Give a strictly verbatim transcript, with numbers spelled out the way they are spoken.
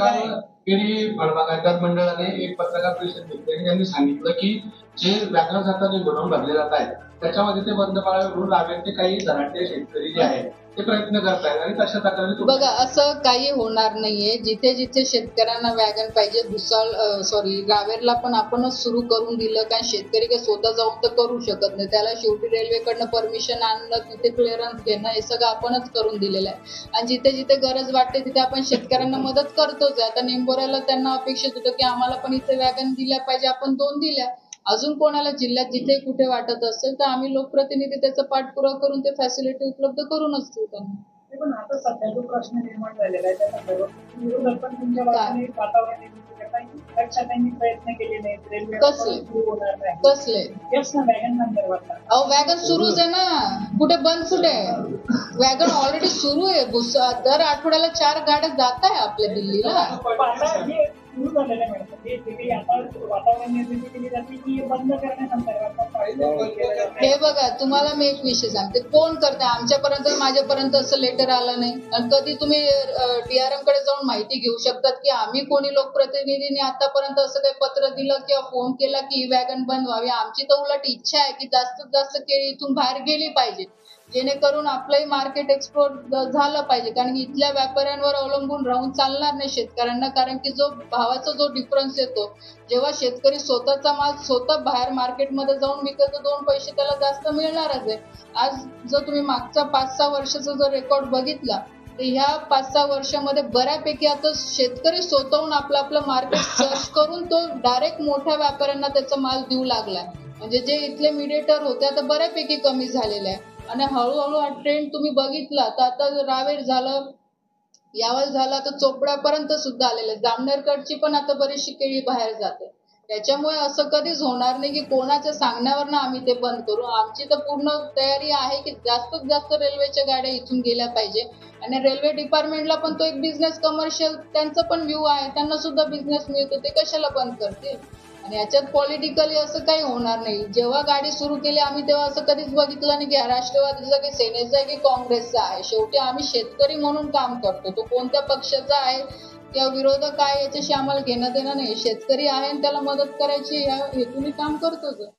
काल केळी फळबागायत मंडळाने एक पत्रकार परिषद घेतली आणि त्यांनी सांगितलं की जे व्याघ्र जाताचे गोडाऊन भरले जात आहेत त्याच्यामध्ये ते बंद पाळावे रावेरचे काही धनाढ्य शेतकरी जे आहेत ते प्रयत्न करतायत आणि तशा प्रकारे बघा असं काही होणार नाहीये. जिथे जिथे शेतकऱ्यांना वॅगन पाहिजे भुसाळ सॉरी रावेरला पण आपणच सुरू करून दिलं, कारण शेतकरी काही स्वतः जाऊन तर करू शकत नाही. त्याला शेवटी रेल्वेकडनं परमिशन आणणं, तिथे क्लिअरन्स घेणं हे सगळं आपणच करून दिलेलं आहे. आणि जिथे जिथे गरज वाटते तिथे आपण शेतकऱ्यांना मदत करतोच. आता निंबोऱ्याला त्यांना अपेक्षित होतं की आम्हाला पण इथे वॅगन दिल्या पाहिजे, आपण दोन दिल्या. अजून कोणाला जिल्ह्यात जिथे कुठे वाटत असेल तर आम्ही लोकप्रतिनिधी त्याचा पाठपुरावा करून ते फॅसिलिटी उपलब्ध करूनच देऊ त्यांना. पण आता सध्या जो प्रश्न निर्माण झालेला आहे त्याचा विरोधक पण तुमच्या बाजूने वातावरण लक्षात प्रयत्न केले नाहीत. कसले कसले अहो वॅगन सुरूच आहे ना, कुठे बंद कुठे? वॅगन ऑलरेडी सुरू आहे. दर आठवड्याला चार गाड्या जात आहे आपल्या दिल्लीला. सुरू झालेलं आहे आता वातावरण निर्मिती केली जाते की बंद करण्यासंदर्भात. हे बघा तुम्हाला मी एक विषय सांगते, कोण करते? आमच्यापर्यंत माझ्यापर्यंत असं लेटर आलं नाही. आणि कधी तुम्ही डीआरएम कडे जाऊन माहिती घेऊ शकतात की आम्ही कोणी लोकप्रतिनिधींनी आतापर्यंत असं काही पत्र दिलं किंवा फोन केला की ही वॅगन बंद व्हावी. आमची तर उलट इच्छा आहे की जास्तीत जास्त केळी इथून बाहेर गेली पाहिजे, जेणेकरून आपलंही मार्केट एक्सप्लोर झालं पाहिजे. कारण की इथल्या व्यापाऱ्यांवर अवलंबून राहून चालणार नाही शेतकऱ्यांना, कारण की जो भावाचा जो डिफरन्स येतो, जेव्हा शेतकरी स्वतःचा माल स्वतः बाहेर मार्केटमध्ये जाऊन विकत दोन पैसे त्याला जास्त मिळणारच आहे. आज जर तुम्ही मागचा पाच सहा वर्षाचा जर रेकॉर्ड बघितला तर ह्या पाच सहा वर्षामध्ये बऱ्यापैकी आता शेतकरी स्वतःहून आपलं आपलं मार्केट सर्च करून तो डायरेक्ट मोठ्या व्यापाऱ्यांना त्याचा माल देऊ लागलाय. म्हणजे जे इथले मीडिएटर होते आता बऱ्यापैकी कमी झालेले आहे. आणि हळूहळू हा ट्रेंड तुम्ही बघितला तर आता रावेर झालं, यावल झालं, तर चोपड्यापर्यंत सुद्धा आलेलं आहे. जामनेरकडची पण आता बरीचशी केळी बाहेर जाते. त्याच्यामुळे असं कधीच होणार नाही की कोणाच्या सांगण्यावर ना आम्ही ते बंद करू. आमची तर पूर्ण तयारी आहे की जास्तीत जास्त रेल्वेच्या गाड्या इथून गेल्या पाहिजे. आणि रेल्वे डिपार्टमेंटला पण तो एक बिझनेस कमर्शियल त्यांचा पण व्ह्यू आहे, त्यांना सुद्धा बिझनेस मिळतो, ते कशाला बंद करतील? आणि याच्यात पॉलिटिकली असं काही होणार नाही. जेव्हा गाडी सुरू केली आम्ही तेव्हा असं कधीच बघितलं नाही की राष्ट्रवादीचा की सेनेचा आहे की काँग्रेसचा आहे. शेवटी आम्ही शेतकरी म्हणून काम करतो. तो कोणत्या पक्षाचा आहे किंवा विरोधक आहे याच्याशी आम्हाला घेणं देणं नाही. शेतकरी आहे आणि त्याला मदत करायची या हेतूने काम करतोच.